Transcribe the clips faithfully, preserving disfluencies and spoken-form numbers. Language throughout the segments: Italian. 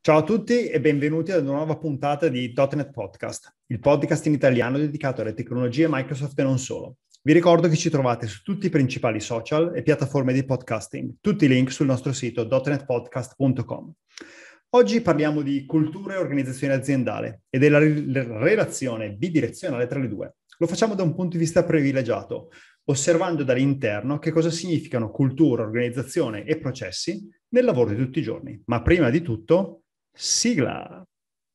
Ciao a tutti e benvenuti ad una nuova puntata di .punto net Podcast, il podcast in italiano dedicato alle tecnologie Microsoft e non solo. Vi ricordo che ci trovate su tutti i principali social e piattaforme di podcasting, tutti i link sul nostro sito punto net podcast punto com. Oggi parliamo di cultura e organizzazione aziendale e della re- relazione bidirezionale tra le due. Lo facciamo da un punto di vista privilegiato, osservando dall'interno che cosa significano cultura, organizzazione e processi nel lavoro di tutti i giorni. Ma prima di tutto, sigla!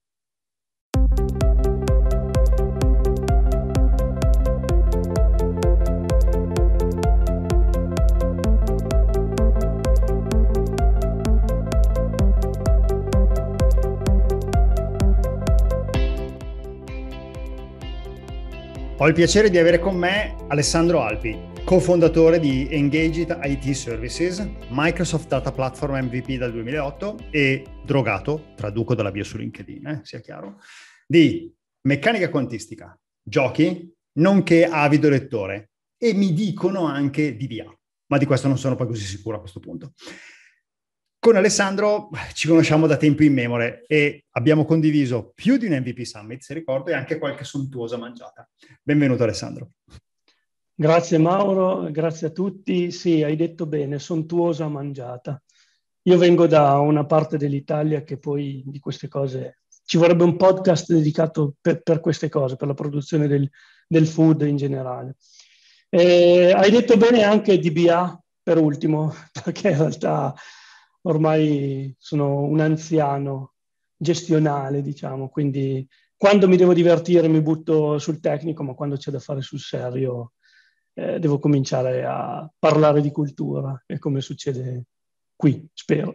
Ho il piacere di avere con me Alessandro Alpi, cofondatore di Engageit I T Services, Microsoft Data Platform M V P dal duemilaotto e drogato, traduco dalla bio su LinkedIn, eh, sia chiaro, di meccanica quantistica, giochi, nonché avido lettore, e mi dicono anche D B A, ma di questo non sono poi così sicuro a questo punto. Con Alessandro ci conosciamo da tempo immemore e abbiamo condiviso più di un M V P Summit, se ricordo, e anche qualche sontuosa mangiata. Benvenuto Alessandro. Grazie Mauro, grazie a tutti. Sì, hai detto bene, sontuosa mangiata. Io vengo da una parte dell'Italia che poi di queste cose... Ci vorrebbe un podcast dedicato per, per queste cose, per la produzione del, del food in generale. Eh, hai detto bene anche D B A per ultimo, perché in realtà ormai sono un anziano gestionale, diciamo, quindi quando mi devo divertire mi butto sul tecnico, ma quando c'è da fare sul serio eh, devo cominciare a parlare di cultura, è come succede qui, spero.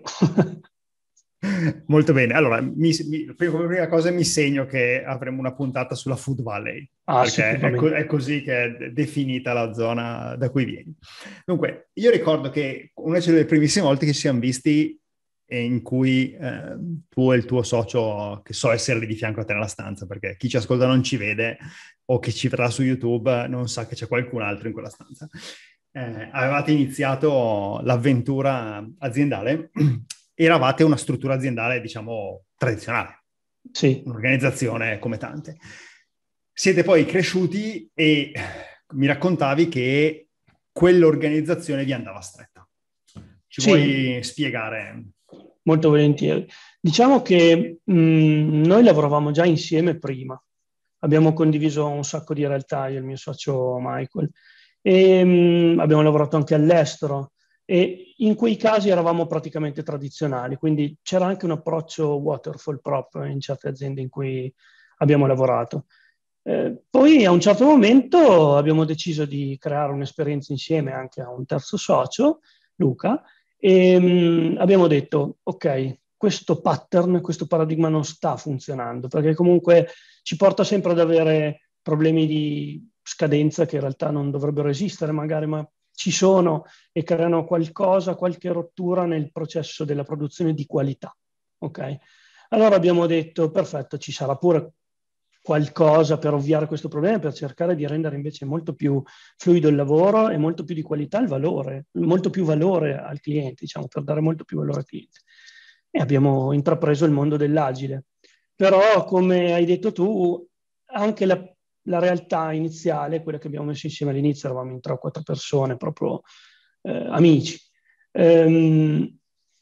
Molto bene, allora mi, mi, come prima cosa mi segno che avremo una puntata sulla Food Valley, Ah, perché è, co- è così che è definita la zona da cui vieni. Dunque, io ricordo che una delle primissime volte che ci siamo visti in cui eh, tu e il tuo socio, che so essere lì di fianco a te nella stanza, perché chi ci ascolta non ci vede o chi ci vedrà su YouTube non sa che c'è qualcun altro in quella stanza. Eh, avevate iniziato l'avventura aziendale, eravate una struttura aziendale, diciamo, tradizionale, sì. Un'organizzazione come tante. Siete poi cresciuti e mi raccontavi che quell'organizzazione vi andava stretta. Ci Sì. vuoi spiegare? Molto volentieri. Diciamo che mh, noi lavoravamo già insieme prima, abbiamo condiviso un sacco di realtà, io e il mio socio Michael, e mh, abbiamo lavorato anche all'estero e in quei casi eravamo praticamente tradizionali, quindi c'era anche un approccio waterfall proprio in certe aziende in cui abbiamo lavorato. Eh, poi a un certo momento abbiamo deciso di creare un'esperienza insieme anche a un terzo socio, Luca, e mh, abbiamo detto, ok, questo pattern, questo paradigma non sta funzionando, perché comunque ci porta sempre ad avere problemi di scadenza che in realtà non dovrebbero esistere magari, ma ci sono e creano qualcosa, qualche rottura nel processo della produzione di qualità. Ok? Allora abbiamo detto, perfetto, ci sarà pure qualcosa per ovviare questo problema, per cercare di rendere invece molto più fluido il lavoro e molto più di qualità il valore, molto più valore al cliente, diciamo, per dare molto più valore al cliente. E abbiamo intrapreso il mondo dell'agile. Però, come hai detto tu, anche la, la realtà iniziale, quella che abbiamo messo insieme all'inizio, eravamo in tre o quattro persone, proprio eh, amici, ehm,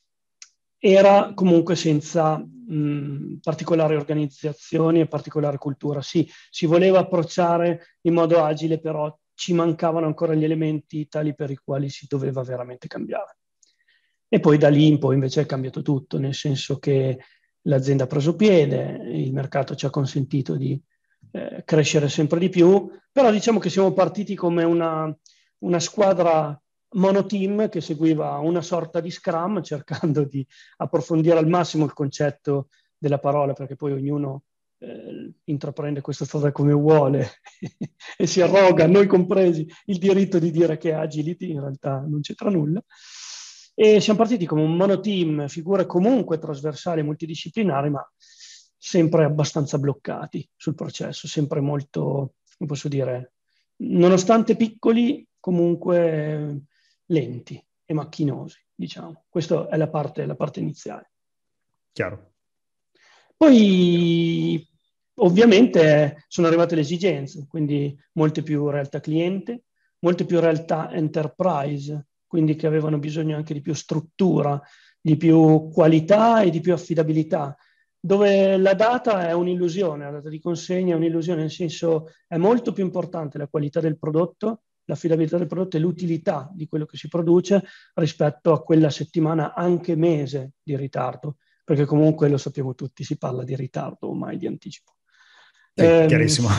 era comunque senza mh, particolari organizzazioni e particolare cultura. Sì, si voleva approcciare in modo agile, però ci mancavano ancora gli elementi tali per i quali si doveva veramente cambiare. E poi da lì in poi invece è cambiato tutto, nel senso che l'azienda ha preso piede, il mercato ci ha consentito di eh, crescere sempre di più, però diciamo che siamo partiti come una, una squadra monoteam che seguiva una sorta di Scrum, cercando di approfondire al massimo il concetto della parola, perché poi ognuno eh, intraprende questa strada come vuole e si arroga, noi compresi, il diritto di dire che è agility, in realtà non c'entra nulla. E siamo partiti come un monoteam, figure comunque trasversali e multidisciplinari, ma sempre abbastanza bloccati sul processo, sempre molto, come posso dire, nonostante piccoli, comunque lenti e macchinosi, diciamo. Questa è la parte, la parte iniziale. Chiaro. Poi ovviamente sono arrivate le esigenze, quindi molte più realtà cliente, molte più realtà enterprise, quindi che avevano bisogno anche di più struttura, di più qualità e di più affidabilità, dove la data è un'illusione, la data di consegna è un'illusione, nel senso è molto più importante la qualità del prodotto, l'affidabilità del prodotto e l'utilità di quello che si produce rispetto a quella settimana, anche mese di ritardo, perché comunque lo sappiamo tutti, si parla di ritardo o mai di anticipo. Sì, Ehm, chiarissimo.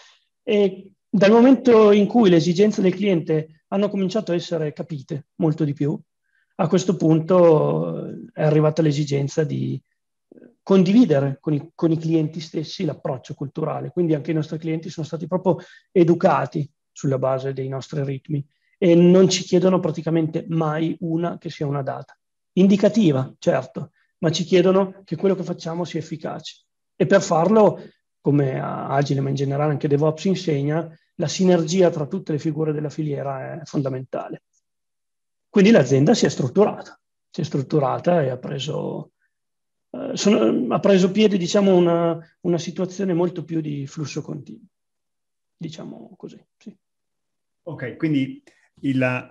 e dal momento in cui le esigenze del cliente hanno cominciato a essere capite molto di più, a questo punto eh, è arrivata l'esigenza di condividere con i, con i clienti stessi l'approccio culturale. Quindi anche i nostri clienti sono stati proprio educati sulla base dei nostri ritmi e non ci chiedono praticamente mai una che sia una data. Indicativa, certo, ma ci chiedono che quello che facciamo sia efficace. E per farlo, come Agile, ma in generale anche DevOps insegna, la sinergia tra tutte le figure della filiera è fondamentale. Quindi l'azienda si è strutturata, si è strutturata e ha preso, eh, sono, ha preso piede, diciamo, una, una situazione molto più di flusso continuo, diciamo così, sì. Ok, quindi il,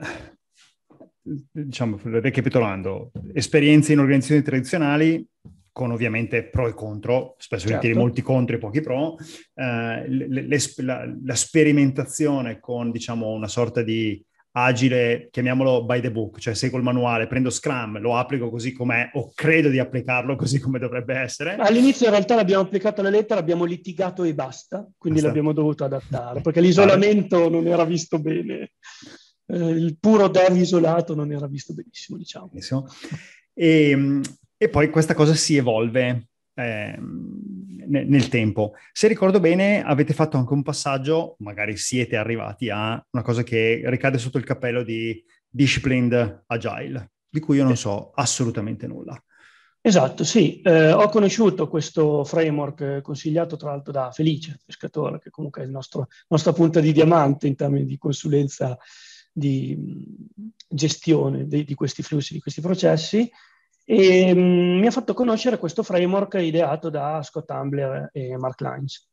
diciamo, recapitolando, esperienze in organizzazioni tradizionali con ovviamente pro e contro, spesso volentieri Certo. molti contro e pochi pro, eh, le, le, la, la sperimentazione con, diciamo, una sorta di agile, chiamiamolo by the book, cioè seguo il manuale, prendo Scrum, lo applico così com'è o credo di applicarlo così come dovrebbe essere. All'inizio in realtà l'abbiamo applicato alla lettera, abbiamo litigato e basta, quindi basta. l'abbiamo dovuto adattare, perché l'isolamento non era visto bene, eh, il puro dev isolato non era visto benissimo, diciamo. Benissimo. E, e poi questa cosa si evolve eh, nel tempo. Se ricordo bene, avete fatto anche un passaggio, magari siete arrivati a una cosa che ricade sotto il cappello di Disciplined Agile, di cui io non so assolutamente nulla. Esatto, sì. Eh, ho conosciuto questo framework consigliato tra l'altro da Felice Pescatore, che comunque è il nostro, nostra punta di diamante in termini di consulenza, di mh, gestione di, di questi flussi, di questi processi, e mh, mi ha fatto conoscere questo framework ideato da Scott Ambler e Mark Lines.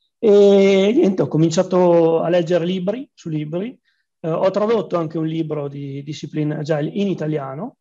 E niente, ho cominciato a leggere libri su libri, eh, ho tradotto anche un libro di Discipline Agile in italiano,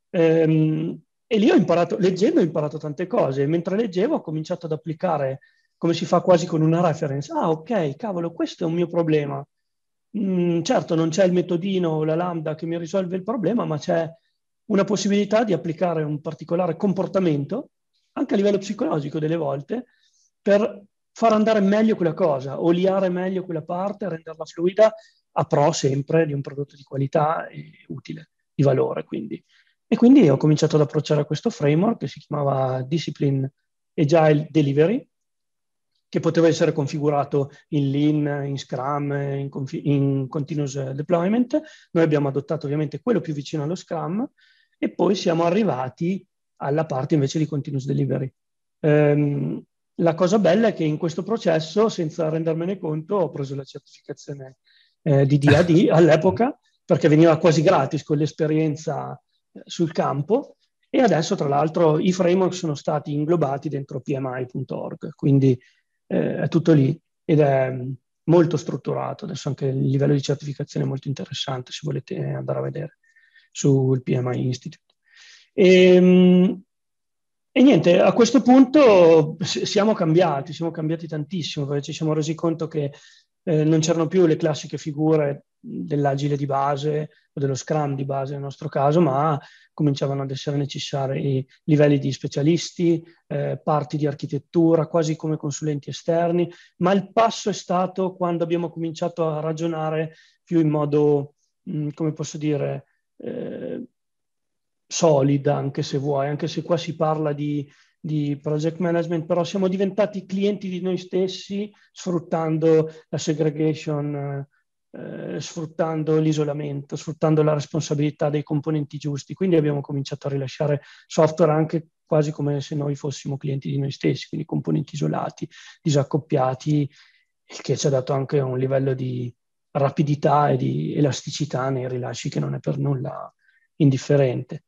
ehm, e lì ho imparato, leggendo ho imparato tante cose, mentre leggevo ho cominciato ad applicare come si fa quasi con una reference. Ah, ok, cavolo, questo è un mio problema. Mm, certo, non c'è il metodino o la lambda che mi risolve il problema, ma c'è una possibilità di applicare un particolare comportamento, anche a livello psicologico delle volte, per far andare meglio quella cosa, oliare meglio quella parte, renderla fluida, a pro sempre di un prodotto di qualità e utile, di valore, quindi. E quindi ho cominciato ad approcciare questo framework che si chiamava Discipline Agile Delivery, che poteva essere configurato in Lean, in Scrum, in, confi- in Continuous Deployment. Noi abbiamo adottato ovviamente quello più vicino allo Scrum e poi siamo arrivati alla parte invece di Continuous Delivery. Ehm, la cosa bella è che in questo processo, senza rendermene conto, ho preso la certificazione eh, di D A D all'epoca, perché veniva quasi gratis con l'esperienza sul campo, e adesso tra l'altro i framework sono stati inglobati dentro P M I punto org, quindi eh, è tutto lì ed è molto strutturato. Adesso anche il livello di certificazione è molto interessante se volete andare a vedere sul P M I Institute. E, e niente, a questo punto siamo cambiati, siamo cambiati tantissimo, perché ci siamo resi conto che eh, non c'erano più le classiche figure dell'agile di base o dello Scrum di base nel nostro caso, ma cominciavano ad essere necessari livelli di specialisti, eh, parti di architettura, quasi come consulenti esterni, ma il passo è stato quando abbiamo cominciato a ragionare più in modo, mh, come posso dire, eh, solida, anche se vuoi, anche se qua si parla di, di project management, però siamo diventati clienti di noi stessi sfruttando la segregation, eh, sfruttando l'isolamento, sfruttando la responsabilità dei componenti giusti. Quindi abbiamo cominciato a rilasciare software anche quasi come se noi fossimo clienti di noi stessi, quindi componenti isolati, disaccoppiati, il che ci ha dato anche un livello di rapidità e di elasticità nei rilasci che non è per nulla indifferente.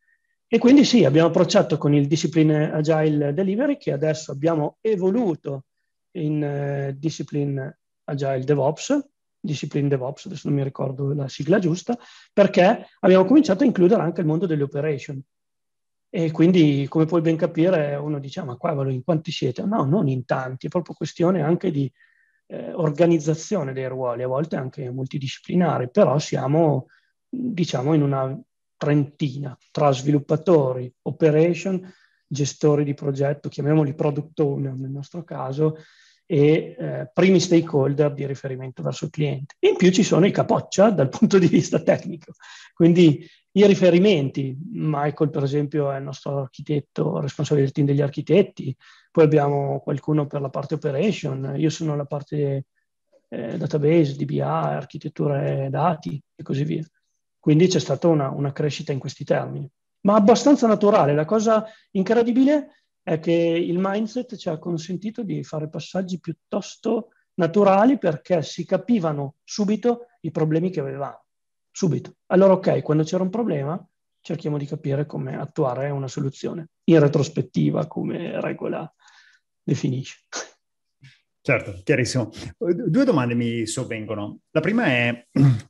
E quindi sì, abbiamo approcciato con il Discipline Agile Delivery, che adesso abbiamo evoluto in eh, Discipline Agile DevOps, Discipline DevOps, adesso non mi ricordo la sigla giusta, perché abbiamo cominciato a includere anche il mondo delle operation. E quindi, come puoi ben capire, uno dice, ah, ma qua in quanti siete? No, non in tanti, è proprio questione anche di eh, organizzazione dei ruoli, a volte anche multidisciplinari, però siamo, diciamo, in una trentina tra sviluppatori, operation, gestori di progetto, chiamiamoli product owner nel nostro caso, e eh, primi stakeholder di riferimento verso il cliente. In più ci sono i capoccia dal punto di vista tecnico, quindi i riferimenti. Michael, per esempio, è il nostro architetto, responsabile del team degli architetti, poi abbiamo qualcuno per la parte operation, io sono la parte eh, database, D B A, architetture dati e così via. Quindi c'è stata una, una crescita in questi termini, ma abbastanza naturale. La cosa incredibile è che il mindset ci ha consentito di fare passaggi piuttosto naturali perché si capivano subito i problemi che avevamo. Subito. Allora, ok, quando c'era un problema, cerchiamo di capire come attuare una soluzione. In retrospettiva, come regola definisce. Certo, chiarissimo. Due domande mi sovvengono. La prima è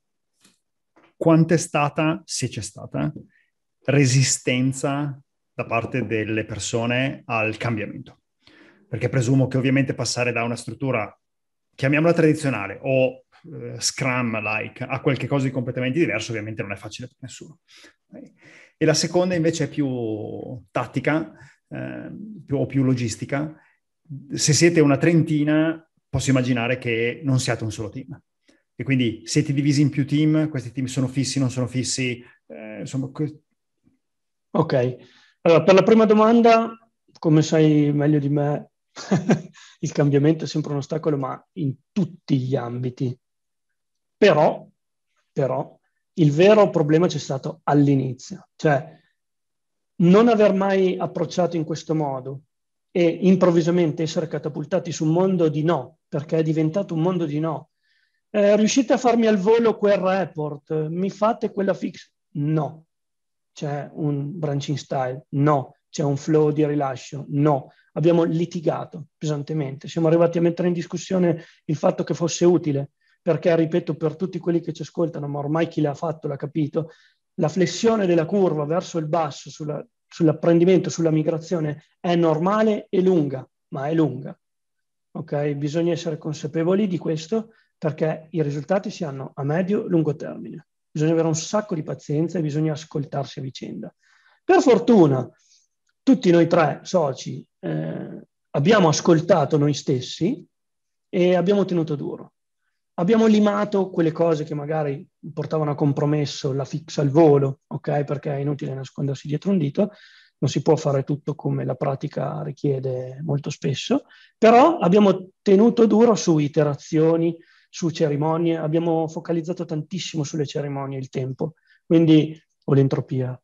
quant'è stata, se c'è stata, resistenza da parte delle persone al cambiamento? Perché presumo che ovviamente passare da una struttura, chiamiamola tradizionale, o uh, Scrum-like, a qualche cosa di completamente diverso, ovviamente non è facile per nessuno. E la seconda invece è più tattica, eh, più, o più logistica. Se siete una trentina, posso immaginare che non siate un solo team. E quindi siete divisi in più team, questi team sono fissi, non sono fissi, eh, insomma... Ok, allora per la prima domanda, come sai meglio di me, il cambiamento è sempre un ostacolo, ma in tutti gli ambiti. Però, però, il vero problema c'è stato all'inizio, cioè non aver mai approcciato in questo modo e improvvisamente essere catapultati su un mondo di no, perché è diventato un mondo di no. Eh, riuscite a farmi al volo quel report? Mi fate quella fix? No. C'è un branching style? No. C'è un flow di rilascio? No. Abbiamo litigato pesantemente. Siamo arrivati a mettere in discussione il fatto che fosse utile, perché, ripeto, per tutti quelli che ci ascoltano, ma ormai chi l'ha fatto l'ha capito, la flessione della curva verso il basso sulla, sull'apprendimento, sulla migrazione è normale e lunga, ma è lunga. Ok? Bisogna essere consapevoli di questo perché i risultati si hanno a medio e lungo termine. Bisogna avere un sacco di pazienza e bisogna ascoltarsi a vicenda. Per fortuna, tutti noi tre soci eh, abbiamo ascoltato noi stessi e abbiamo tenuto duro. Abbiamo limato quelle cose che magari portavano a compromesso la fix al volo, ok? Perché è inutile nascondersi dietro un dito, non si può fare tutto come la pratica richiede molto spesso, però abbiamo tenuto duro su iterazioni, su cerimonie, abbiamo focalizzato tantissimo sulle cerimonie il tempo, quindi, o l'entropia.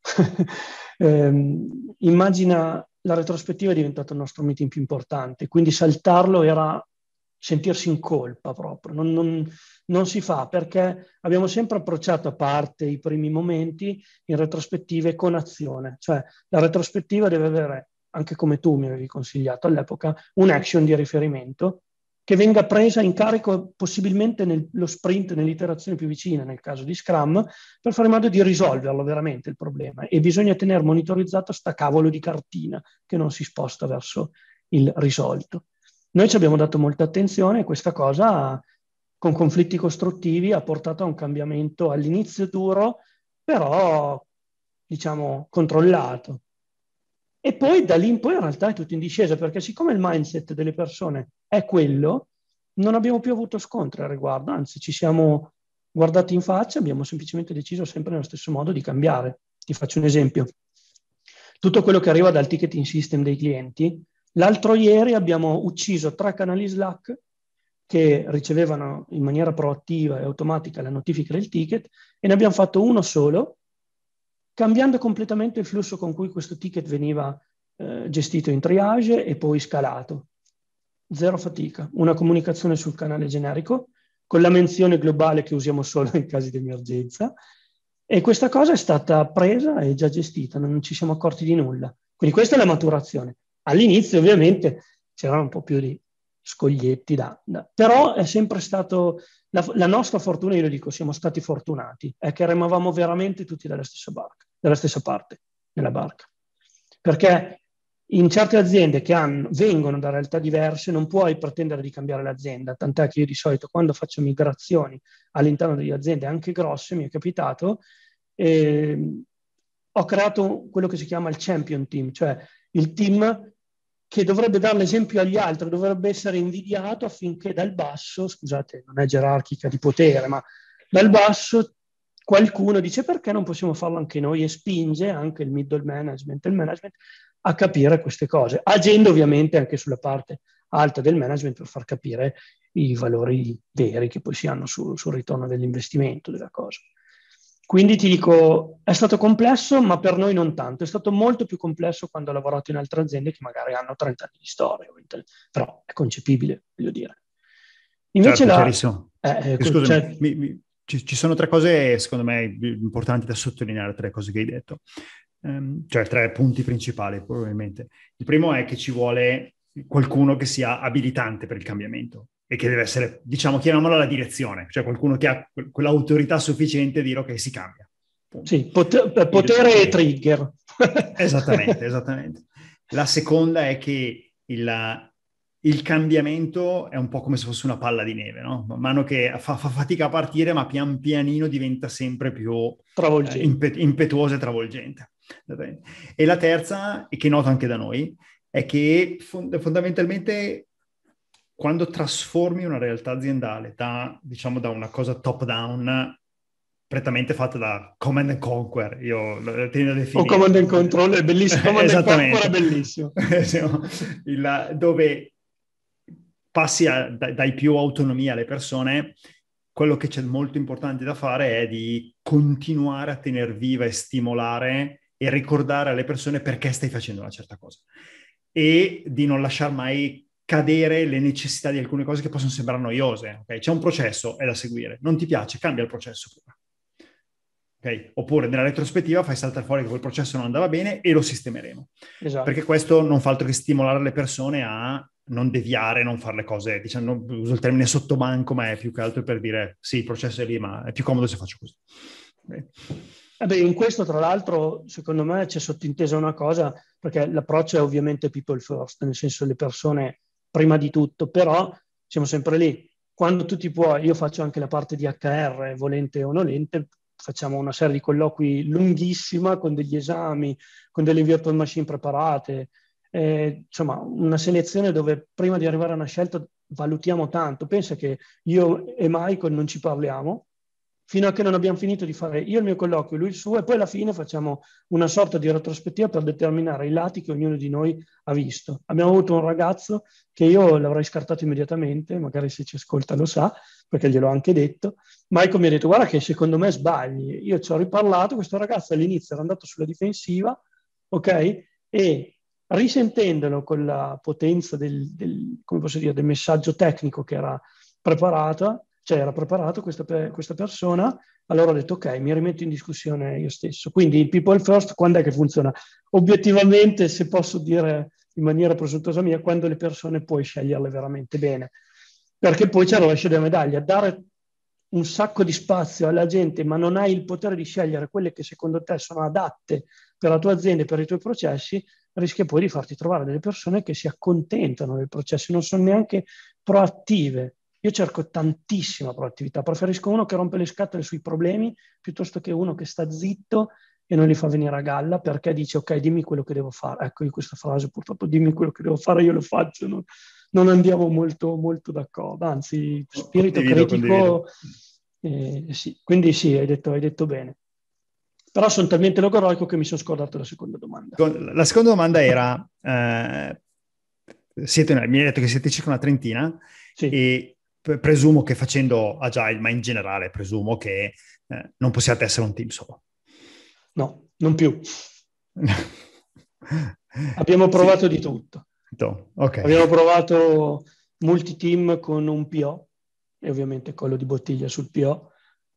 eh, immagina, la retrospettiva è diventato il nostro meeting più importante, quindi saltarlo era sentirsi in colpa proprio, non, non, non si fa perché abbiamo sempre approcciato, a parte i primi momenti, in retrospettive con azione, cioè la retrospettiva deve avere, anche come tu mi avevi consigliato all'epoca, un action di riferimento che venga presa in carico possibilmente nello sprint, nell'iterazione più vicina, nel caso di Scrum, per fare in modo di risolverlo veramente il problema. E bisogna tenere monitorizzato sta cavolo di cartina che non si sposta verso il risolto. Noi ci abbiamo dato molta attenzione e questa cosa, con conflitti costruttivi, ha portato a un cambiamento all'inizio duro, però, diciamo, controllato. E poi da lì in poi in realtà è tutto in discesa, perché siccome il mindset delle persone è quello, non abbiamo più avuto scontri al riguardo, anzi ci siamo guardati in faccia, abbiamo semplicemente deciso sempre nello stesso modo di cambiare. Ti faccio un esempio. Tutto quello che arriva dal ticketing system dei clienti, l'altro ieri abbiamo ucciso tre canali Slack che ricevevano in maniera proattiva e automatica la notifica del ticket e ne abbiamo fatto uno solo, cambiando completamente il flusso con cui questo ticket veniva eh, gestito in triage e poi scalato. Zero fatica, una comunicazione sul canale generico, con la menzione globale che usiamo solo in casi di emergenza, E questa cosa è stata presa e già gestita, non ci siamo accorti di nulla. Quindi questa è la maturazione. All'inizio ovviamente c'erano un po' più di scoglietti, da, da. Però è sempre stato, la, la nostra fortuna, io lo dico, siamo stati fortunati, è che remavamo veramente tutti dalla stessa barca, dalla stessa parte nella barca. Perché in certe aziende che hanno, vengono da realtà diverse non puoi pretendere di cambiare l'azienda, tant'è che io di solito quando faccio migrazioni all'interno delle aziende anche grosse, mi è capitato, eh, ho creato quello che si chiama il champion team, cioè il team che dovrebbe dare l'esempio agli altri, dovrebbe essere invidiato affinché dal basso, scusate, non è gerarchica di potere, ma dal basso qualcuno dice perché non possiamo farlo anche noi, e spinge anche il middle management, il management a capire queste cose, agendo ovviamente anche sulla parte alta del management per far capire i valori veri che poi si hanno sul, sul ritorno dell'investimento della cosa. Quindi ti dico, è stato complesso, ma per noi non tanto. È stato molto più complesso quando ho lavorato in altre aziende che magari hanno trenta anni di storia, però è concepibile, voglio dire. Invece certo, la... chiarissimo. Eh, eh, Scusami, cioè... mi, mi, ci, ci sono tre cose, secondo me, importanti da sottolineare, tre cose che hai detto. Um, cioè tre punti principali, probabilmente. Il primo è che ci vuole qualcuno che sia abilitante per il cambiamento e che deve essere, diciamo, chiamiamola la direzione, cioè qualcuno che ha quell'autorità sufficiente a dire ok, si cambia. Punto. Sì, poter, potere il... e trigger. Esattamente, esattamente. La seconda è che il, il cambiamento è un po' come se fosse una palla di neve, no? Man mano che fa, fa fatica a partire, ma pian pianino diventa sempre più eh, impet- impetuosa e travolgente. E la terza, e che noto anche da noi, è che fond- fondamentalmente quando trasformi una realtà aziendale da, diciamo, da una cosa top down prettamente fatta da Command and Conquer, io lo tendo a definire. O Command and Control, è bellissimo. Command and Conquer è bellissimo. Il, dove passi a, dai, dai più autonomia alle persone, quello che c'è molto importante da fare è di continuare a tenere viva e stimolare e ricordare alle persone perché stai facendo una certa cosa e di non lasciar mai cadere le necessità di alcune cose che possono sembrare noiose. Okay? C'è un processo, è da seguire. Non ti piace, cambia il processo prima. Okay? Oppure nella retrospettiva fai saltare fuori che quel processo non andava bene e lo sistemeremo. Esatto. Perché questo non fa altro che stimolare le persone a non deviare, non fare le cose, diciamo, non uso il termine sottobanco, ma è più che altro per dire sì, il processo è lì, ma è più comodo se faccio così. Okay. Eh beh, in questo, tra l'altro, secondo me c'è sottintesa una cosa, perché l'approccio è ovviamente people first, nel senso le persone prima di tutto, però siamo sempre lì. Quando tu ti puoi, io faccio anche la parte di acca erre, volente o nolente, facciamo una serie di colloqui lunghissima con degli esami, con delle virtual machine preparate, eh, insomma una selezione dove prima di arrivare a una scelta valutiamo tanto. Pensa che io e Michael non ci parliamo fino a che non abbiamo finito di fare io il mio colloquio, lui il suo, e poi alla fine facciamo una sorta di retrospettiva per determinare i lati che ognuno di noi ha visto. Abbiamo avuto un ragazzo che io l'avrei scartato immediatamente, magari se ci ascolta lo sa, perché gliel'ho anche detto. Michael mi ha detto guarda che secondo me sbagli. Io ci ho riparlato, questo ragazzo all'inizio era andato sulla difensiva, ok? E risentendolo con la potenza del, del, come posso dire, del messaggio tecnico che era preparato, cioè era preparato questa, questa persona, allora ho detto ok, mi rimetto in discussione io stesso. Quindi il people first quando è che funziona? Obiettivamente, se posso dire in maniera presuntuosa mia, quando le persone puoi sceglierle veramente bene. Perché poi c'è la rovescia della medaglia, dare un sacco di spazio alla gente, ma non hai il potere di scegliere quelle che secondo te sono adatte per la tua azienda e per i tuoi processi, rischia poi di farti trovare delle persone che si accontentano del processo, non sono neanche proattive. Io cerco tantissima proattività, preferisco uno che rompe le scatole sui problemi piuttosto che uno che sta zitto e non li fa venire a galla perché dice ok, dimmi quello che devo fare. Ecco, io questa frase purtroppo, dimmi quello che devo fare, io lo faccio, no? Non andiamo molto, molto d'accordo, anzi, spirito condivido, critico, condivido. Eh, sì. Quindi sì, hai detto, hai detto bene. Però sono talmente logoroico che mi sono scordato la seconda domanda. La seconda domanda era, eh, siete, mi hai detto che siete circa una trentina, sì. E presumo che facendo Agile, ma in generale presumo che eh, non possiate essere un team solo. No, non più. Abbiamo provato sì. di tutto. Okay. Abbiamo provato multi-team con un P O, e ovviamente collo di bottiglia sul P O,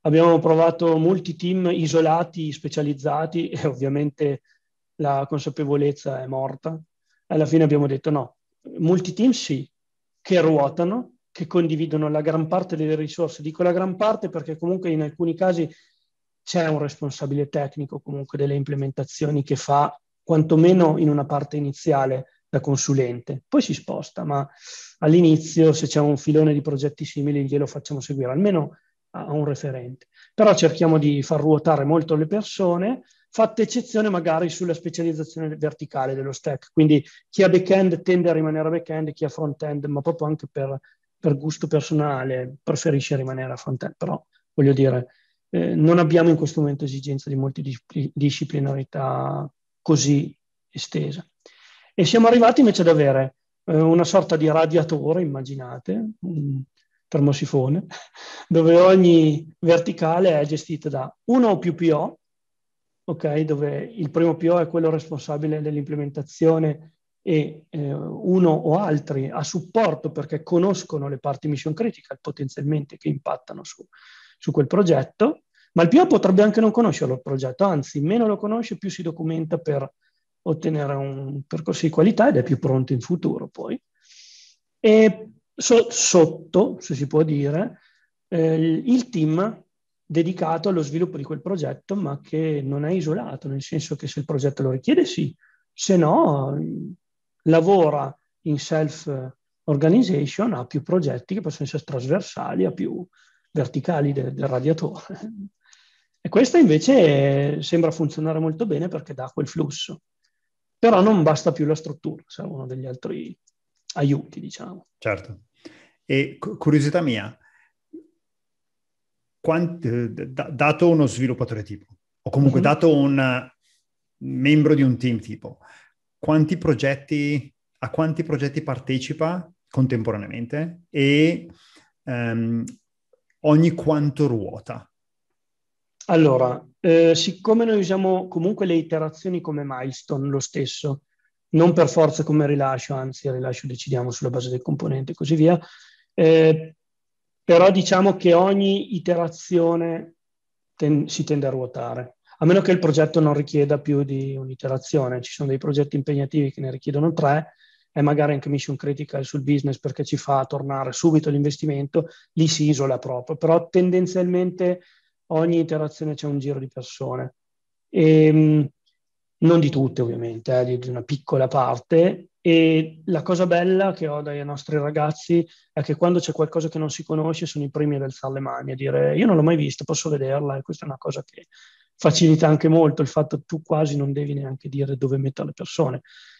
abbiamo provato molti team isolati, specializzati, e ovviamente la consapevolezza è morta. Alla fine abbiamo detto no, molti team sì, che ruotano, che condividono la gran parte delle risorse. Dico la gran parte perché comunque in alcuni casi c'è un responsabile tecnico comunque delle implementazioni che fa quantomeno in una parte iniziale da consulente, poi si sposta, ma all'inizio se c'è un filone di progetti simili glielo facciamo seguire, almeno a un referente. Però cerchiamo di far ruotare molto le persone, fatta eccezione magari sulla specializzazione verticale dello stack, quindi chi ha back-end tende a rimanere a back-end, chi ha front-end, ma proprio anche per, per gusto personale preferisce rimanere a front-end, però voglio dire, eh, non abbiamo in questo momento esigenza di multidisciplinarità così estesa. E siamo arrivati invece ad avere eh, una sorta di radiatore, immaginate, un termosifone, dove ogni verticale è gestita da uno o più P O, ok, dove il primo P O è quello responsabile dell'implementazione e eh, uno o altri a supporto perché conoscono le parti mission critical potenzialmente che impattano su, su quel progetto, ma il P O potrebbe anche non conoscerlo il progetto, anzi meno lo conosce più si documenta per ottenere un percorso di qualità ed è più pronto in futuro poi. E so, sotto, se si può dire, eh, il team dedicato allo sviluppo di quel progetto, ma che non è isolato, nel senso che se il progetto lo richiede sì, se no lavora in self-organization, ha più progetti che possono essere trasversali, ha più verticali de- del radiatore. E questa invece sembra funzionare molto bene perché dà quel flusso. Però non basta più la struttura, servono degli altri aiuti, diciamo. Certo. E cu- curiosità mia, quant- eh, d- dato uno sviluppatore tipo, o comunque Mhm. dato un membro di un team tipo, quanti progetti, a quanti progetti partecipa contemporaneamente e ehm, ogni quanto ruota? Allora, eh, siccome noi usiamo comunque le iterazioni come milestone lo stesso, non per forza come rilascio, anzi il rilascio decidiamo sulla base del componente e così via, eh, però diciamo che ogni iterazione ten- si tende a ruotare, a meno che il progetto non richieda più di un'iterazione. Ci sono dei progetti impegnativi che ne richiedono tre e magari anche mission critical sul business perché ci fa tornare subito l'investimento, lì si isola proprio, però tendenzialmente ogni iterazione c'è un giro di persone. E, mh, non di tutte ovviamente, eh, di, di una piccola parte. E la cosa bella che ho dai nostri ragazzi è che quando c'è qualcosa che non si conosce sono i primi ad alzare le mani, a dire io non l'ho mai vista, posso vederla, e questa è una cosa che facilita anche molto il fatto che tu quasi non devi neanche dire dove mettere le persone.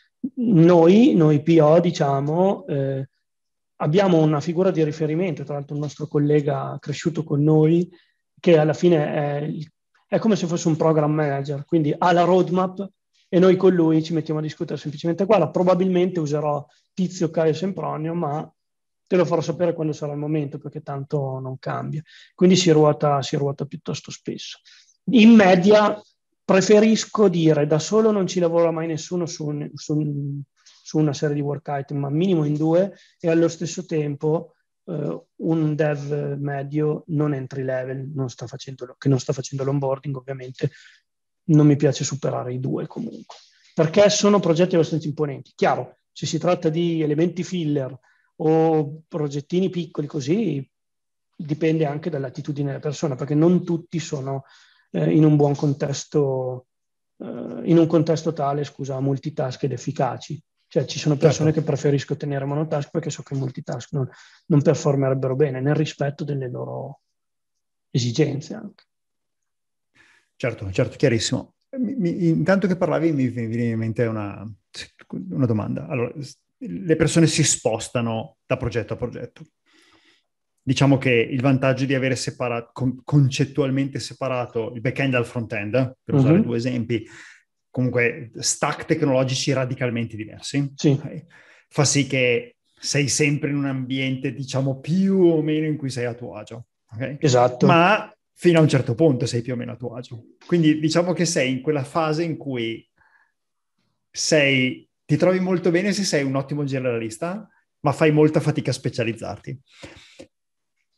Noi, noi P O, diciamo, eh, abbiamo una figura di riferimento, tra l'altro un nostro collega cresciuto con noi, che alla fine è, è come se fosse un program manager, quindi ha la roadmap e noi con lui ci mettiamo a discutere semplicemente, guarda, probabilmente userò Tizio, Caio e Sempronio, ma te lo farò sapere quando sarà il momento, perché tanto non cambia. Quindi si ruota, si ruota piuttosto spesso. In media preferisco dire, da solo non ci lavora mai nessuno su, un, su, un, su una serie di work item, ma minimo in due, e allo stesso tempo Uh, un dev medio non entry level, non sta facendo, che non sta facendo l'onboarding, ovviamente non mi piace superare i due comunque, perché sono progetti abbastanza imponenti. Chiaro, se si tratta di elementi filler o progettini piccoli così, dipende anche dall'attitudine della persona, perché non tutti sono eh, in un buon contesto, eh, in un contesto tale, scusa, multitask ed efficaci. Cioè ci sono persone Certo. che preferisco tenere monotask perché so che multitask non, non performerebbero bene, nel rispetto delle loro esigenze anche. Certo, certo, chiarissimo. Mi- mi- intanto che parlavi mi viene in mente una, una domanda. Allora, le persone si spostano da progetto a progetto. Diciamo che il vantaggio di avere separato, con, concettualmente separato il back-end dal front-end, per usare Mm-hmm. due esempi, comunque stack tecnologici radicalmente diversi, Sì, okay? Fa sì che sei sempre in un ambiente, diciamo, più o meno in cui sei a tuo agio, okay? esatto. Ma fino a un certo punto sei più o meno a tuo agio. Quindi diciamo che sei in quella fase in cui sei, ti trovi molto bene se sei un ottimo generalista, ma fai molta fatica a specializzarti.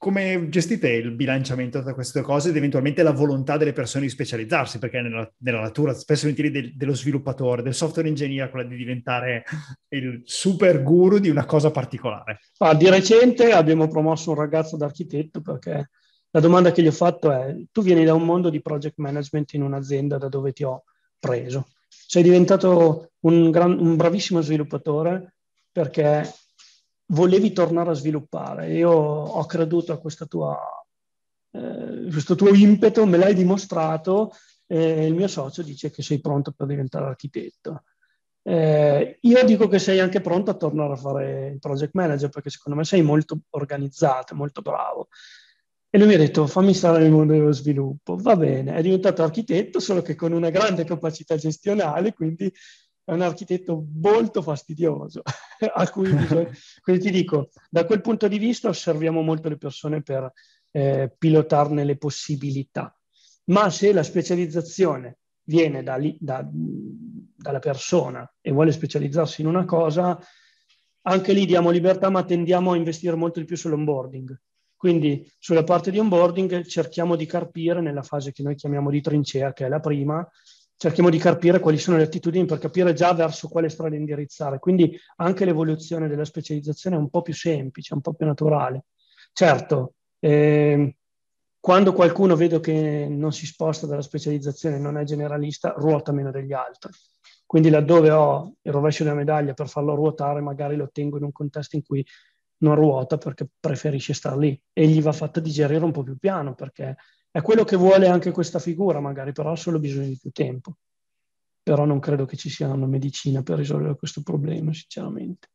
come gestite il bilanciamento tra queste cose ed eventualmente la volontà delle persone di specializzarsi? Perché nella, nella natura spesso e volentieri del, dello sviluppatore, del software engineer, quella di diventare il super guru di una cosa particolare. Ah, di recente abbiamo promosso un ragazzo d'architetto perché la domanda che gli ho fatto è: tu vieni da un mondo di project management in un'azienda da dove ti ho preso, sei diventato un, gran, un bravissimo sviluppatore perché volevi tornare a sviluppare. Io ho creduto a questa tua, eh, questo tuo impeto, me l'hai dimostrato e il mio socio dice che sei pronto per diventare architetto. Eh, io dico che sei anche pronto a tornare a fare il project manager perché secondo me sei molto organizzato, molto bravo. E lui mi ha detto: fammi stare nel mondo dello sviluppo. Va bene, è diventato architetto, solo che con una grande capacità gestionale, quindi è un architetto molto fastidioso, a cui bisogna... Quindi ti dico, da quel punto di vista osserviamo molto le persone per eh, pilotarne le possibilità. Ma se la specializzazione viene da lì, da, dalla persona e vuole specializzarsi in una cosa, anche lì diamo libertà, ma tendiamo a investire molto di più sull'onboarding. Quindi sulla parte di onboarding cerchiamo di carpire nella fase che noi chiamiamo di trincea, che è la prima, cerchiamo di carpire quali sono le attitudini per capire già verso quale strada indirizzare. Quindi anche l'evoluzione della specializzazione è un po' più semplice, un po' più naturale. Certo, eh, quando qualcuno vedo che non si sposta dalla specializzazione, non è generalista, ruota meno degli altri. Quindi laddove ho il rovescio della medaglia per farlo ruotare, magari lo tengo in un contesto in cui non ruota perché preferisce star lì e gli va fatta digerire un po' più piano perché è quello che vuole anche questa figura magari, però ha solo bisogno di più tempo. Però non credo che ci sia una medicina per risolvere questo problema, sinceramente.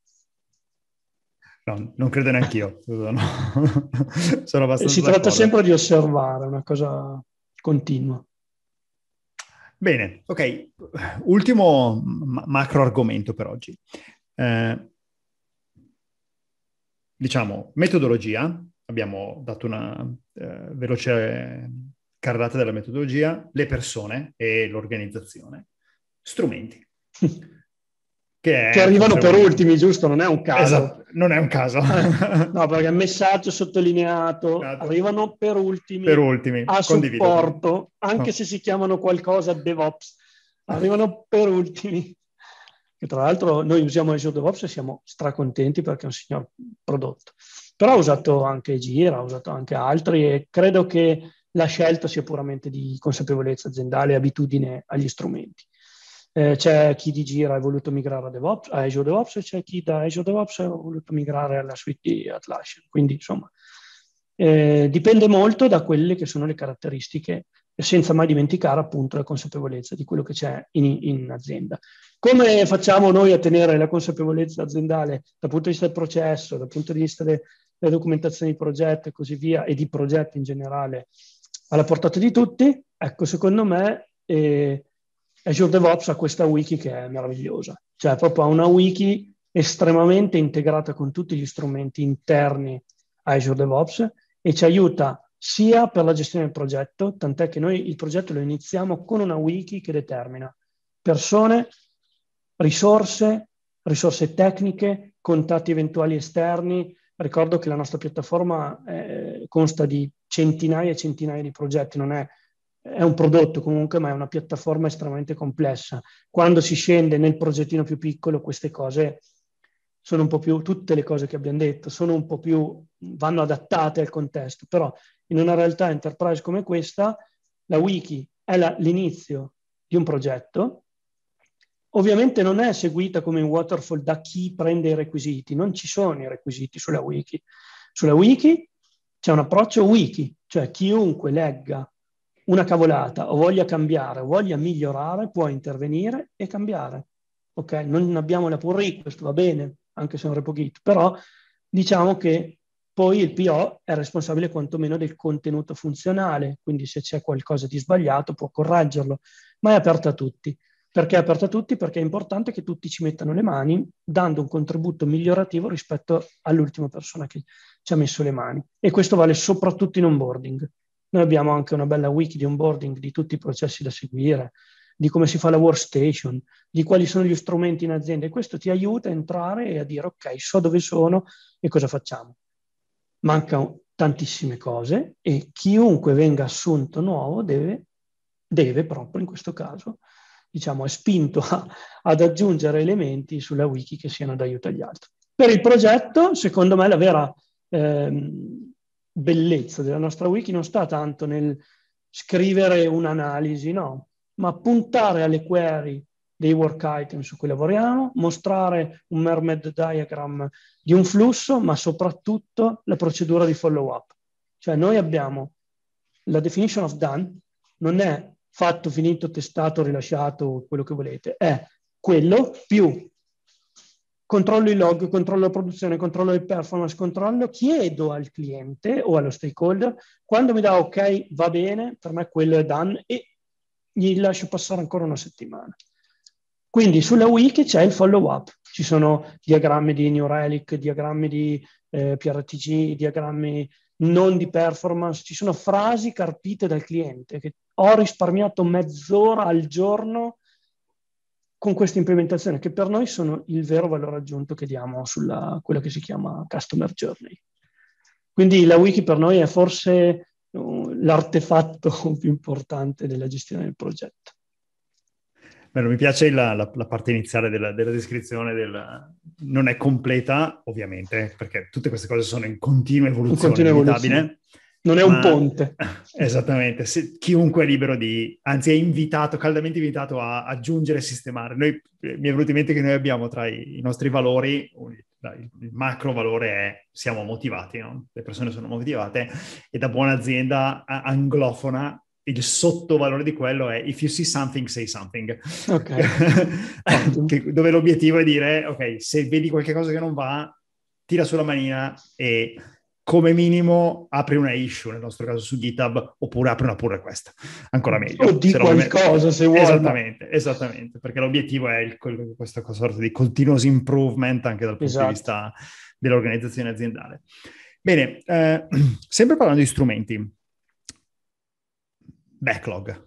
No, non credo neanche io. No. Sono abbastanza si tratta d'accordo. sempre di osservare, una cosa continua. Bene, ok. Ultimo ma- macro argomento per oggi. Eh, diciamo, metodologia. Abbiamo dato una eh, veloce carrellata della metodologia, le persone e l'organizzazione. Strumenti. Che, che arrivano per un... ultimi, giusto? Non è un caso. Esatto, non è un caso. No, perché il messaggio sottolineato, esatto. Arrivano per ultimi, per ultimi. a Condivido. supporto, anche oh. se si chiamano qualcosa DevOps, arrivano per ultimi. E tra l'altro noi usiamo Azure DevOps e siamo stracontenti perché è un signor prodotto. Però ho usato anche Gira, ho usato anche altri e credo che la scelta sia puramente di consapevolezza aziendale e abitudine agli strumenti. Eh, c'è chi di Gira ha voluto migrare a, DevOps, a Azure DevOps e c'è chi da Azure DevOps ha voluto migrare alla suite di Atlassian. Quindi, insomma, eh, dipende molto da quelle che sono le caratteristiche, senza mai dimenticare appunto la consapevolezza di quello che c'è in, in azienda. Come facciamo noi a tenere la consapevolezza aziendale dal punto di vista del processo, dal punto di vista delle, delle documentazioni di progetto e così via, e di progetti in generale alla portata di tutti? Ecco, secondo me... Eh, Azure DevOps ha questa wiki che è meravigliosa, cioè proprio ha una wiki estremamente integrata con tutti gli strumenti interni a Azure DevOps e ci aiuta sia per la gestione del progetto, tant'è che noi il progetto lo iniziamo con una wiki che determina persone, risorse, risorse tecniche, contatti eventuali esterni. Ricordo che la nostra piattaforma eh, consta di centinaia e centinaia di progetti, non è È un prodotto comunque, ma è una piattaforma estremamente complessa. Quando si scende nel progettino più piccolo, queste cose sono un po' più, tutte le cose che abbiamo detto, sono un po' più, vanno adattate al contesto. Però in una realtà enterprise come questa, la wiki è la, l'inizio di un progetto. Ovviamente non è seguita come in waterfall da chi prende i requisiti, non ci sono i requisiti sulla wiki. Sulla wiki c'è un approccio wiki, cioè chiunque legga una cavolata o voglia cambiare o voglia migliorare può intervenire e cambiare. Ok? Non abbiamo la pull request, va bene, anche se è un repo Git, però diciamo che poi il P O è responsabile quantomeno del contenuto funzionale, quindi se c'è qualcosa di sbagliato può correggerlo, ma è aperta a tutti. Perché è aperta a tutti? Perché è importante che tutti ci mettano le mani dando un contributo migliorativo rispetto all'ultima persona che ci ha messo le mani. E questo vale soprattutto in onboarding. Noi abbiamo anche una bella wiki di onboarding di tutti i processi da seguire, di come si fa la workstation, di quali sono gli strumenti in azienda, e questo ti aiuta a entrare e a dire ok, so dove sono e cosa facciamo. Manca tantissime cose e chiunque venga assunto nuovo deve, deve proprio in questo caso, diciamo, è spinto a, ad aggiungere elementi sulla wiki che siano d'aiuto agli altri. Per il progetto, secondo me, la vera ehm, bellezza della nostra wiki non sta tanto nel scrivere un'analisi, no, ma puntare alle query dei work item su cui lavoriamo, mostrare un mermaid diagram di un flusso, ma soprattutto la procedura di follow up. Cioè noi abbiamo la definition of done, non è fatto, finito, testato, rilasciato, quello che volete, è quello più controllo i log, controllo la produzione, controllo il performance, controllo, chiedo al cliente o allo stakeholder, quando mi dà ok, va bene, per me quello è done e gli lascio passare ancora una settimana. Quindi sulla wiki c'è il follow up, ci sono diagrammi di New Relic, diagrammi di eh, P R T G, diagrammi non di performance, ci sono frasi carpite dal cliente che ho risparmiato mezz'ora al giorno con questa implementazione, che per noi sono il vero valore aggiunto che diamo sulla quello che si chiama Customer Journey. Quindi la wiki per noi è forse uh, l'artefatto più importante della gestione del progetto. Beh, mi piace la, la, la parte iniziale della, della descrizione, del, non è completa ovviamente, perché tutte queste cose sono in continua evoluzione, in continua inevitabile. Evoluzione. Non è ma, un ponte. Esattamente, se, chiunque è libero di, anzi è invitato, caldamente invitato a aggiungere e sistemare. Noi, mi è venuto in mente che noi abbiamo tra i, i nostri valori, il, il macro valore è siamo motivati, no? Le persone sono motivate e da buona azienda anglofona il sottovalore di quello è if you see something, say something. Okay. che, dove l'obiettivo è dire, ok, se vedi qualche cosa che non va, tira sulla manina e come minimo apri una issue, nel nostro caso su GitHub, oppure apri una pull request, ancora meglio. O di qualcosa, se vuoi. Esattamente, ma... esattamente, perché l'obiettivo è il, questa sorta di continuous improvement anche dal punto esatto. di vista dell'organizzazione aziendale. Bene, eh, sempre parlando di strumenti, backlog.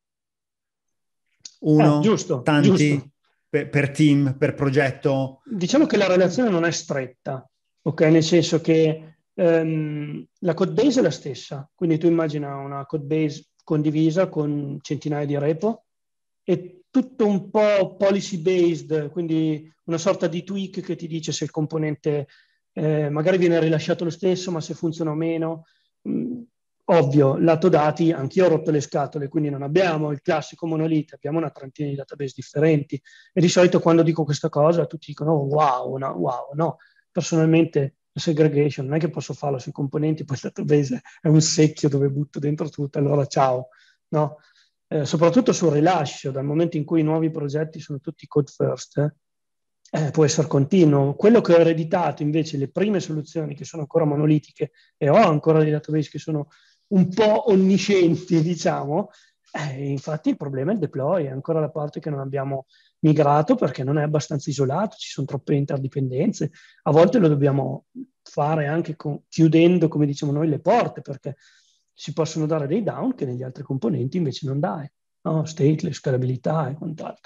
Uno, eh, giusto, tanti, giusto. Per, per team, per progetto. Diciamo che la relazione non è stretta, ok? Nel senso che ehm, la code base è la stessa, quindi tu immagina una code base condivisa con centinaia di repo e tutto un po' policy based, quindi una sorta di tweak che ti dice se il componente eh, magari viene rilasciato lo stesso, ma se funziona o meno. Mm, ovvio, lato dati, anch'io ho rotto le scatole, quindi non abbiamo il classico monolite, abbiamo una trentina di database differenti e di solito quando dico questa cosa tutti dicono oh, wow, no, wow, no. Personalmente la segregation non è che posso farlo sui componenti, poi il database è un secchio dove butto dentro tutto, allora ciao, no? Eh, soprattutto sul rilascio, dal momento in cui i nuovi progetti sono tutti code first, eh, eh, può essere continuo. Quello che ho ereditato invece, le prime soluzioni che sono ancora monolitiche e ho ancora dei database che sono un po' onniscienti, diciamo, eh, infatti il problema è il deploy, è ancora la parte che non abbiamo migrato perché non è abbastanza isolato, ci sono troppe interdipendenze, a volte lo dobbiamo fare anche con, chiudendo, come diciamo noi, le porte, perché si possono dare dei down che negli altri componenti invece non dai, no? Stateless, scalabilità e quant'altro.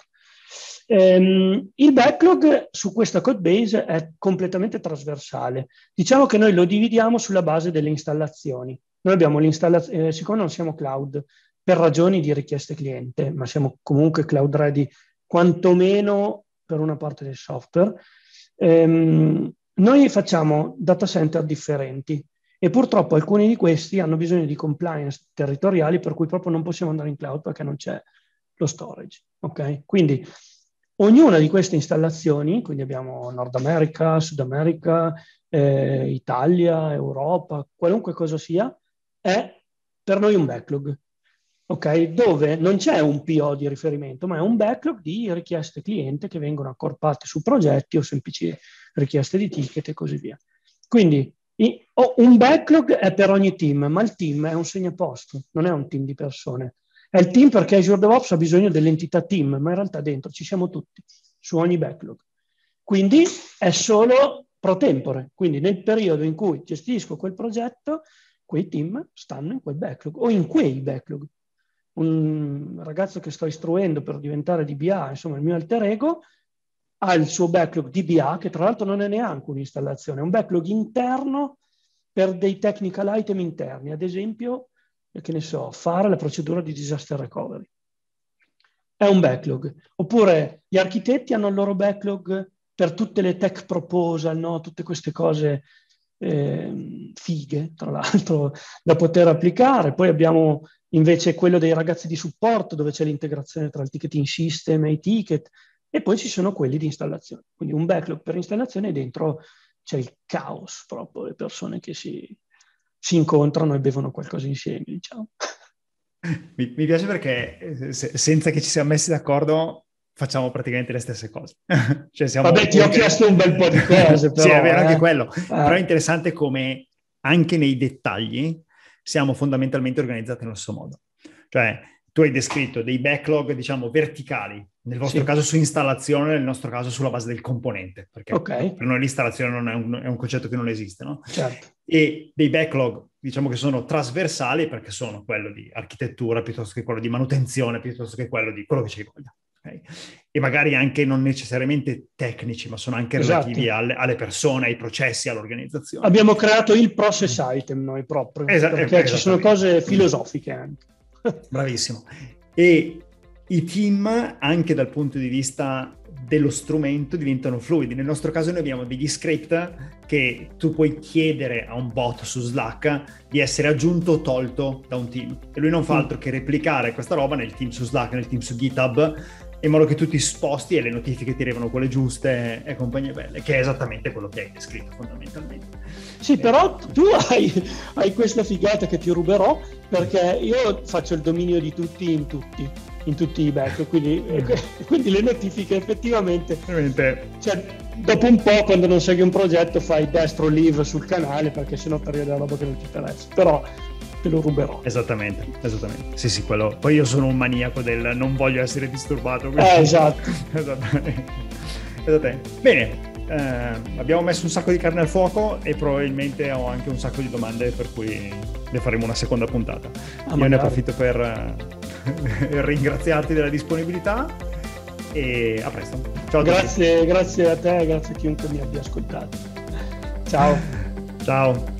Ehm, il backlog su questa code base è completamente trasversale. Diciamo che noi lo dividiamo sulla base delle installazioni. Noi abbiamo l'installazione, eh, siccome non siamo cloud per ragioni di richieste cliente, ma siamo comunque cloud ready quantomeno per una parte del software, ehm, noi facciamo data center differenti e purtroppo alcuni di questi hanno bisogno di compliance territoriali per cui proprio non possiamo andare in cloud perché non c'è lo storage. Okay? Quindi ognuna di queste installazioni, quindi abbiamo Nord America, Sud America, eh, Italia, Europa, qualunque cosa sia, è per noi un backlog. Okay? Dove non c'è un P O di riferimento, ma è un backlog di richieste cliente che vengono accorpate su progetti o semplici richieste di ticket e così via. Quindi oh, un backlog è per ogni team, ma il team è un segnaposto, non è un team di persone. È il team perché Azure DevOps ha bisogno dell'entità team, ma in realtà dentro ci siamo tutti, su ogni backlog. Quindi è solo pro tempore, quindi nel periodo in cui gestisco quel progetto, quei team stanno in quel backlog o in quei backlog. Un ragazzo che sto istruendo per diventare D B A, insomma il mio alter ego, ha il suo backlog D B A, che tra l'altro non è neanche un'installazione, è un backlog interno per dei technical item interni, ad esempio, che ne so, fare la procedura di disaster recovery. È un backlog. Oppure gli architetti hanno il loro backlog per tutte le tech proposal, no? Tutte queste cose eh, fighe, tra l'altro, da poter applicare. Poi abbiamo invece quello dei ragazzi di supporto, dove c'è l'integrazione tra il ticketing system e i ticket, e poi ci sono quelli di installazione. Quindi un backlog per installazione, e dentro c'è il caos, proprio le persone che si, si incontrano e bevono qualcosa insieme, diciamo. Mi, mi piace perché se, senza che ci siamo messi d'accordo facciamo praticamente le stesse cose. Cioè siamo Vabbè, ti ho chiesto un bel po' di cose, però. Sì, è vero, eh. anche quello. Eh. Però è interessante come anche nei dettagli siamo fondamentalmente organizzati nello stesso modo. Cioè, tu hai descritto dei backlog, diciamo, verticali, nel vostro Sì. caso su installazione, nel nostro caso sulla base del componente, perché okay. per noi l'installazione non è un, è un concetto che non esiste, no? Certo. E dei backlog, diciamo che sono trasversali, perché sono quello di architettura piuttosto che quello di manutenzione, piuttosto che quello di quello che ci voglia. Okay? E magari anche non necessariamente tecnici, ma sono anche relativi esatto. alle, alle persone, ai processi, all'organizzazione. Abbiamo creato il process item noi proprio, Esa- perché ci sono cose filosofiche anche. Bravissimo. E i team, anche dal punto di vista dello strumento, diventano fluidi. Nel nostro caso noi abbiamo degli script che tu puoi chiedere a un bot su Slack di essere aggiunto o tolto da un team. E lui non fa altro che replicare questa roba nel team su Slack, nel team su GitHub, in modo che tu ti sposti e le notifiche ti arrivano quelle giuste e compagnie belle, che è esattamente quello che hai descritto fondamentalmente. Sì, eh. Però tu hai, hai questa figata che ti ruberò, perché io faccio il dominio di tutti in tutti, in tutti i back, quindi, mm. quindi le notifiche effettivamente, Veramente. Cioè, dopo un po', quando non segui un progetto, fai destro leave sul canale, perché sennò perdi la roba che non ti interessa, però te lo ruberò. Esattamente, esattamente. Sì, sì, quello. Poi io sono un maniaco del non voglio essere disturbato. Quindi... Eh, esatto. Esattamente. Esattamente. Bene, eh, abbiamo messo un sacco di carne al fuoco e probabilmente ho anche un sacco di domande, per cui ne faremo una seconda puntata. Ah, io magari. Ne approfitto per uh, ringraziarti della disponibilità e a presto. Ciao a grazie, tutti. Grazie a te, grazie a chiunque mi abbia ascoltato. Ciao. Ciao.